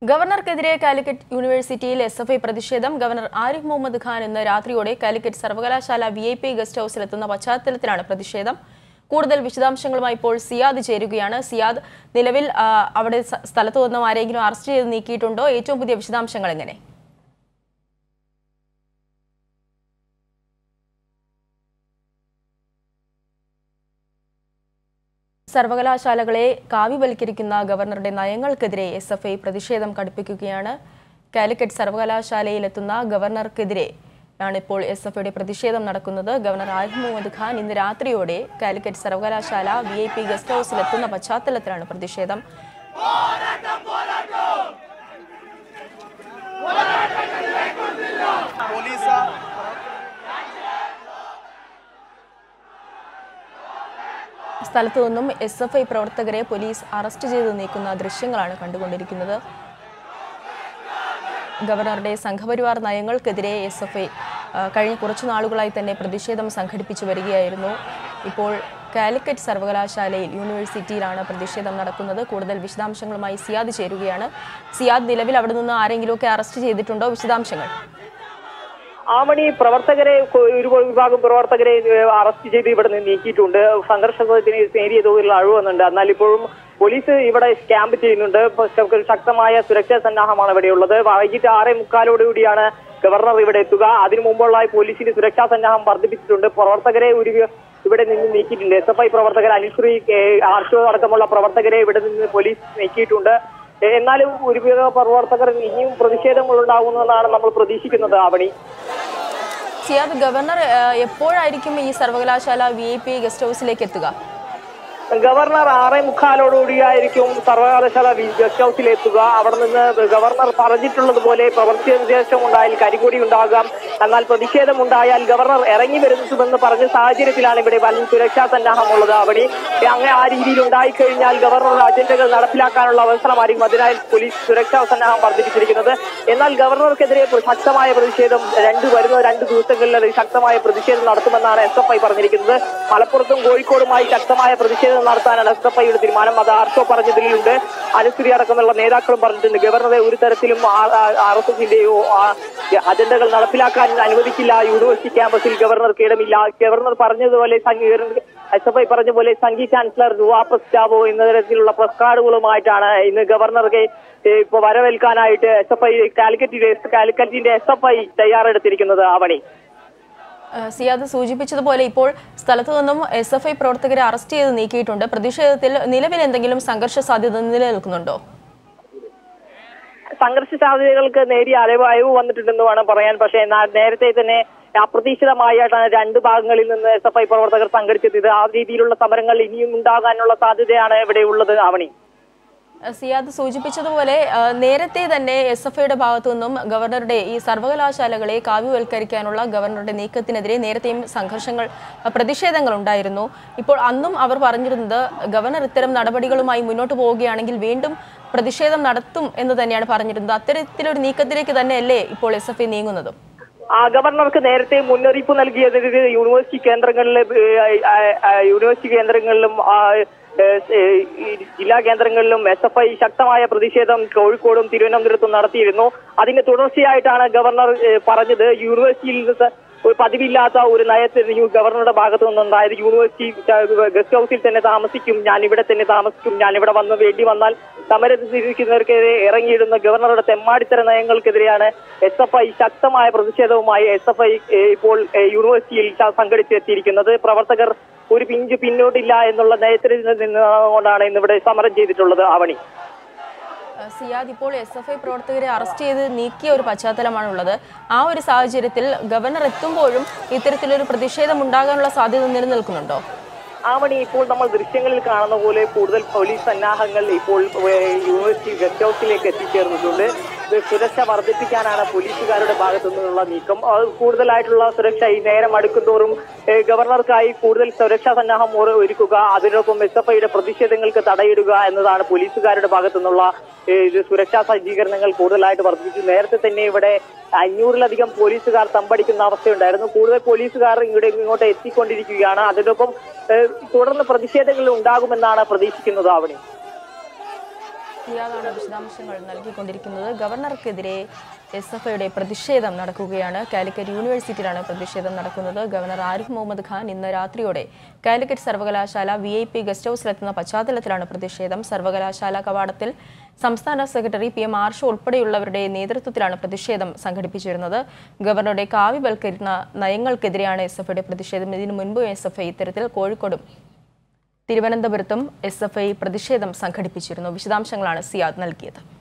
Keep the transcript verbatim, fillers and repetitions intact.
ഗവർണർക്കെതിരെ കാലിക്കറ്റ് യൂണിവേഴ്സിറ്റിയിൽ S F I പ്രതിഷേധം. ഗവർണർ ആരിഫ് മുഹമ്മദ് ഖാൻ ഇന്ന് രാത്രിയോടെ കാലിക്കറ്റ് സർവകലാശാല വി ഐ പി ഗസ്റ്റ് ഹൌസിലെത്തുന്ന പശ്ചാത്തലത്തിലാണ് പ്രതിഷേധം. കൂടുതൽ വിശദാംശങ്ങളുമായി ഇപ്പോൾ സിയാദ് ചേരുകയാണ്. സിയാദ്, നിലവിൽ അവിടെ സ്ഥലത്തു നിന്നും ആരെങ്കിലും അറസ്റ്റ് ചെയ്ത് നീക്കിയിട്ടുണ്ടോ? ഏറ്റവും പുതിയ വിശദാംശങ്ങൾ എങ്ങനെ? സർവകലാശാലകളെ കാവ്യവൽക്കരിക്കുന്ന ഗവർണറുടെ നയങ്ങൾക്കെതിരെ എസ് എഫ് ഐ പ്രതിഷേധം കടുപ്പിക്കുകയാണ്. കാലിക്കറ്റ് സർവകലാശാലയിലെത്തുന്ന ഗവർണർക്കെതിരെ ആണ് ഇപ്പോൾ എസ് എഫ് ഐയുടെ പ്രതിഷേധം നടക്കുന്നത്. ഗവർണർ ആരിഫ് മുഹമ്മദ് ഖാൻ ഇന്ന് രാത്രിയോടെ കാലിക്കറ്റ് സർവകലാശാല വി ഐ പി ഗസ്റ്റ് ഹൌസിലെത്തുന്ന പശ്ചാത്തലത്തിലാണ് പ്രതിഷേധം. സ്ഥലത്തു നിന്നും എസ് എഫ് ഐ പ്രവർത്തകരെ പോലീസ് അറസ്റ്റ് ചെയ്ത് നീക്കുന്ന ദൃശ്യങ്ങളാണ് കണ്ടുകൊണ്ടിരിക്കുന്നത്. ഗവർണറുടെ സംഘപരിവാർ നയങ്ങൾക്കെതിരെ എസ് എഫ് ഐ കഴിഞ്ഞ കുറച്ചു നാളുകളായി തന്നെ പ്രതിഷേധം സംഘടിപ്പിച്ചു വരികയായിരുന്നു. ഇപ്പോൾ കാലിക്കറ്റ് സർവകലാശാലയിൽ യൂണിവേഴ്സിറ്റിയിലാണ് പ്രതിഷേധം നടക്കുന്നത്. കൂടുതൽ വിശദാംശങ്ങളുമായി സിയാദ് ചേരുകയാണ്. സിയാദ്, നിലവിൽ അവിടെ നിന്ന് ആരെങ്കിലുമൊക്കെ അറസ്റ്റ് ചെയ്തിട്ടുണ്ടോ? വിശദാംശങ്ങൾ. ആമണി, പ്രവർത്തകരെ ഒരു വിഭാഗം പ്രവർത്തകരെ അറസ്റ്റ് ചെയ്ത് ഇവിടെ നിന്ന് നീക്കിയിട്ടുണ്ട്. സംഘർഷത്തിന് നേരിയ തോതിലുള്ള അഴിവ് വന്നിട്ടുണ്ട്. എന്നാൽ ഇപ്പോഴും പോലീസ് ഇവിടെ ക്യാമ്പ് ചെയ്യുന്നുണ്ട്. ശക്തമായ സുരക്ഷാ സന്നാഹമാണ് ഇവിടെയുള്ളത്. വൈകിട്ട് ആറേ മുക്കാലോടുകൂടിയാണ് ഗവർണർ ഇവിടെ എത്തുക. അതിനു മുമ്പുള്ള പോലീസിന്റെ സുരക്ഷാ സന്നാഹം വർദ്ധിപ്പിച്ചിട്ടുണ്ട്. പ്രവർത്തകരെ ഒരു ഇവിടെ നിന്ന് നീക്കിയിട്ടുണ്ട്. എസ് എഫ് ഐ പ്രവർത്തകർ അനുശ്രീ ആർഷോ അടക്കമുള്ള പ്രവർത്തകരെ ഇവിടെ നിന്ന് പോലീസ് നീക്കിയിട്ടുണ്ട്. എന്നാലും ഒരു പ്രവർത്തകർ ഇനിയും പ്രതിഷേധങ്ങൾ ഉണ്ടാകുന്നതെന്നാണ് നമ്മൾ പ്രതീക്ഷിക്കുന്നത്. ആവണി, സിയാദ്, ഗവർണർ എപ്പോഴായിരിക്കും ഈ സർവകലാശാല വി ഐ പി ഗസ്റ്റ് ഹൌസിലേക്ക് എത്തുക? ഗവർണർ ആറേ മുക്കാലോടുകൂടിയായിരിക്കും സർവകലാശാല ഗസ്റ്റ് ഹൌസിലെത്തുക. അവിടെ നിന്ന് ഗവർണർ പറഞ്ഞിട്ടുള്ളതുപോലെ പ്രതിഷേധം ഉണ്ടായാൽ കരികൊടി ഉണ്ടാകാം, എന്നാൽ പ്രതിഷേധം ഉണ്ടായാൽ ഗവർണർ ഇറങ്ങി വരുന്നുവെന്ന് പറഞ്ഞ സാഹചര്യത്തിലാണ് ഇവിടെ വൻ സുരക്ഷാ സന്നാഹമുള്ളത്. അവിടെ അങ്ങനെ ആ രീതിയിൽ ഉണ്ടായിക്കഴിഞ്ഞാൽ ഗവർണറുടെ അജണ്ടകൾ നടപ്പിലാക്കാനുള്ള അവസരമായിരിക്കും. അതിനായി പോലീസ് സുരക്ഷാ സന്നാഹം വർദ്ധിപ്പിച്ചിരിക്കുന്നത്. എന്നാൽ ഗവർണർക്കെതിരെ ശക്തമായ പ്രതിഷേധം രണ്ട് വരുന്ന രണ്ട് ദിവസങ്ങളിൽ ശക്തമായ പ്രതിഷേധം നടത്തുമെന്നാണ് എസ് എഫ് ഐ പറഞ്ഞിരിക്കുന്നത്. മലപ്പുറത്തും കോഴിക്കോടുമായി ശക്തമായ പ്രതിഷേധം നടത്താനാണ് എസ് എഫ് ഐയുടെ തീരുമാനം. അത് ആർഷോ പറഞ്ഞതിലുണ്ട്, അനുശ്രീ അടക്കമുള്ള നേതാക്കളും പറഞ്ഞിട്ടുണ്ട്. ഗവർണറെ ഒരു തരത്തിലും ആർ എസ് എസിന്റെയോ അജണ്ടകൾ നടപ്പിലാക്കാൻ അനുവദിക്കില്ല. യൂണിവേഴ്സിറ്റി ക്യാമ്പസിൽ ഗവർണർക്ക് ഇടമില്ല. ഗവർണർ പറഞ്ഞതുപോലെ എസ് എഫ് ഐ പറഞ്ഞ പോലെ സംഘി ചാൻസലർ വാപ്പസ് ചാവോ എന്ന തരത്തിലുള്ള പ്രസ് കാർഡുകളുമായിട്ടാണ് ഇന്ന് ഗവർണർക്ക് ഇപ്പൊ വരവേൽക്കാനായിട്ട് എസ് എഫ് ഐ കാലിക്കറ്റിന്റെ കാലിക്കറ്റിന്റെ എസ് എഫ് ഐ തയ്യാറെടുത്തിരിക്കുന്നത്. ആവണി, സിയാദ് സൂചിപ്പിച്ചതുപോലെ ഇപ്പോൾ സ്ഥലത്തു നിന്നും എസ് എഫ് ഐ പ്രവർത്തകരെ അറസ്റ്റ് ചെയ്ത് നീക്കിയിട്ടുണ്ട്. പ്രതിഷേധത്തിൽ നിലവിൽ എന്തെങ്കിലും സംഘർഷ സാധ്യത നിലനിൽക്കുന്നുണ്ടോ? സംഘർഷ സാധ്യതകൾക്ക് നേരിയ അലവ് അയവ് വന്നിട്ടുണ്ടെന്ന് വേണം പറയാൻ. പക്ഷേ നേരത്തെ തന്നെ അപ്രതീക്ഷിതമായിട്ടാണ് രണ്ട് ഭാഗങ്ങളിൽ നിന്ന് എസ് എഫ് ഐ പ്രവർത്തകർ സംഘടിച്ചത്. ആ രീതിയിലുള്ള സമരങ്ങൾ ഇനിയും ഉണ്ടാകാനുള്ള സാധ്യതയാണ് ഇവിടെ ഉള്ളത്. ആവണി, സിയാദ് സൂചിപ്പിച്ചതുപോലെ നേരത്തെ തന്നെ എസ് എഫ് ഐയുടെ ഭാഗത്തു നിന്നും ഗവർണറുടെ ഈ സർവകലാശാലകളെ കാവ്യവൽക്കരിക്കാനുള്ള ഗവർണറുടെ നീക്കത്തിനെതിരെ നേരത്തെയും സംഘർഷങ്ങൾ പ്രതിഷേധങ്ങൾ ഉണ്ടായിരുന്നു. ഇപ്പോൾ അന്നും അവർ പറഞ്ഞിരുന്നത് ഗവർണർ ഇത്തരം നടപടികളുമായി മുന്നോട്ട് പോവുകയാണെങ്കിൽ വീണ്ടും പ്രതിഷേധം നടത്തും എന്ന് തന്നെയാണ് പറഞ്ഞിരുന്നത്. അത്തരത്തിലൊരു നീക്കത്തിലേക്ക് തന്നെയല്ലേ ഇപ്പോൾ എസ് എഫ് ഐ നീങ്ങുന്നതും? ആ ഗവർണർക്ക് നേരത്തെ മുന്നറിയിപ്പ് നൽകിയത് യൂണിവേഴ്സിറ്റി കേന്ദ്രങ്ങളിലെ യൂണിവേഴ്സിറ്റി കേന്ദ്രങ്ങളിലും ജില്ലാ കേന്ദ്രങ്ങളിലും എസ് എഫ് ഐ ശക്തമായ പ്രതിഷേധം കോഴിക്കോടും തിരുവനന്തപുരത്തും നടത്തിയിരുന്നു. അതിന്റെ തുടർച്ചയായിട്ടാണ് ഗവർണർ പറഞ്ഞത് യൂണിവേഴ്സിറ്റിയിൽ പതിവില്ലാത്ത ഒരു നയത്തിന് ഗവർണറുടെ ഭാഗത്തു നിന്നുണ്ടായത്. യൂണിവേഴ്സിറ്റി ഗസ്റ്റ് ഹൌസിൽ തന്നെ താമസിക്കും, ഞാൻ ഇവിടെ തന്നെ താമസിക്കും, ഞാൻ ഇവിടെ വന്ന് വേണ്ടി വന്നാൽ സമരത്തിരിക്കുന്നവർക്കെതിരെ ഇറങ്ങിയിടുന്ന ഗവർണറുടെ തെമ്മാടിത്തര നയങ്ങൾക്കെതിരെയാണ് എസ് എഫ് ഐ ശക്തമായ പ്രതിഷേധവുമായി എസ് എഫ് ഐ ഇപ്പോൾ യൂണിവേഴ്സിറ്റിയിൽ സംഘടിച്ചെത്തിയിരിക്കുന്നത്. പ്രവർത്തകർ ഒരു പിഞ്ച് പിന്നോട്ടില്ല എന്നുള്ള നയത്തിൽ നിന്നുകൊണ്ടാണ് ഇന്നിവിടെ സമരം ചെയ്തിട്ടുള്ളത്. ആവണി, സിയാദ്, ഇപ്പോൾ എസ് എഫ് ഐ പ്രവർത്തകരെ അറസ്റ്റ് ചെയ്ത് നീക്കിയ ഒരു പശ്ചാത്തലമാണുള്ളത്. ആ ഒരു സാഹചര്യത്തിൽ ഗവർണർ എത്തുമ്പോഴും ഇത്തരത്തിലൊരു പ്രതിഷേധം ഉണ്ടാകാനുള്ള സാധ്യത നിലനിൽക്കുന്നുണ്ടോ? ആവണി, ഇപ്പോൾ നമ്മൾ ദൃശ്യങ്ങളിൽ കാണുന്ന പോലെ കൂടുതൽ പോലീസ് സന്നാഹങ്ങൾ ഇപ്പോൾ യൂണിവേഴ്സിറ്റി ഗസ്റ്റ് ഹൌസിലേക്ക് എത്തിച്ചേർന്നിട്ടുണ്ട്. സുരക്ഷ വർദ്ധിപ്പിക്കാനാണ് പോലീസുകാരുടെ ഭാഗത്തു നിന്നുള്ള നീക്കം. കൂടുതലായിട്ടുള്ള സുരക്ഷ ഈ നേരം അടുക്കുന്തോറും ഗവർണർക്കായി കൂടുതൽ സുരക്ഷാ സന്നാഹം ഒരുക്കുക, അതിനൊപ്പം എസ് എഫ് ഐയുടെ പ്രതിഷേധങ്ങൾക്ക് തടയിടുക എന്നതാണ് പോലീസുകാരുടെ ഭാഗത്തു നിന്നുള്ള ഇത് സുരക്ഷാ സജ്ജീകരണങ്ങൾ കൂടുതലായിട്ട് വർദ്ധിപ്പിച്ചു. നേരത്തെ തന്നെ ഇവിടെ അഞ്ഞൂറിലധികം പോലീസുകാർ തമ്പടിക്കുന്ന അവസ്ഥയുണ്ടായിരുന്നു. കൂടുതൽ പോലീസുകാർ ഇവിടെ ഇങ്ങോട്ട് എത്തിക്കൊണ്ടിരിക്കുകയാണ്. അതിനൊപ്പം തുടർന്ന് പ്രതിഷേധങ്ങൾ ഉണ്ടാകുമെന്നാണ് പ്രതീക്ഷിക്കുന്നത്. ആവണി, സിയാദാണ് വിശദാംശങ്ങൾ നൽകിക്കൊണ്ടിരിക്കുന്നത്. ഗവർണർക്കെതിരെ എസ് എഫ് ഐയുടെ പ്രതിഷേധം നടക്കുകയാണ്. കാലിക്കറ്റ് യൂണിവേഴ്സിറ്റിയിലാണ് പ്രതിഷേധം നടക്കുന്നത്. ഗവർണർ ആരിഫ് മുഹമ്മദ് ഖാൻ ഇന്ന് രാത്രിയോടെ കാലിക്കറ്റ് സർവകലാശാല വി ഐ പി ഗസ്റ്റ് ഹൌസിലെത്തുന്ന പശ്ചാത്തലത്തിലാണ് പ്രതിഷേധം. സർവകലാശാല കവാടത്തിൽ സംസ്ഥാന സെക്രട്ടറി പി എം ആർഷോ ഉൾപ്പെടെയുള്ളവരുടെ നേതൃത്വത്തിലാണ് പ്രതിഷേധം സംഘടിപ്പിച്ചിരുന്നത്. ഗവർണറുടെ കാവ്യവൽക്കരിക്കുന്ന നയങ്ങൾക്കെതിരെയാണ് എസ് എഫ് ഐയുടെ പ്രതിഷേധം. ഇതിനു മുൻപ് എസ് എഫ് ഐ ഇത്തരത്തിൽ കോഴിക്കോടും തിരുവനന്തപുരത്തും എസ് എഫ് ഐ പ്രതിഷേധം സംഘടിപ്പിച്ചിരുന്നു. വിശദാംശങ്ങളാണ് സിയാദ് നൽകിയത്.